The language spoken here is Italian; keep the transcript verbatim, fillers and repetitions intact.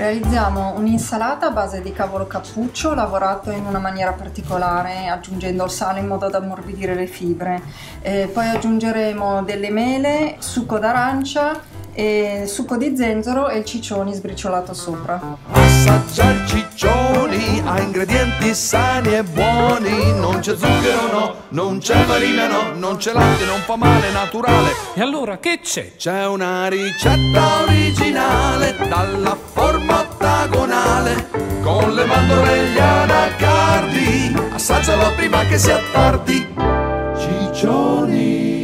realizziamo un'insalata a base di cavolo cappuccio lavorato in una maniera particolare, aggiungendo il sale in modo da ammorbidire le fibre. Eh, poi aggiungeremo delle mele, succo d'arancia, e succo di zenzero e il ciccioni sbriciolato sopra. Assaggia il ciccioni, ha ingredienti sani e buoni. Non c'è zucchero no, non c'è farina no, non c'è latte, non fa male, naturale. E allora che c'è? C'è una ricetta originale dalla forma ottagonale, con le mandorle e gli anacardi. Assaggialo prima che sia tardi. Ciccioni.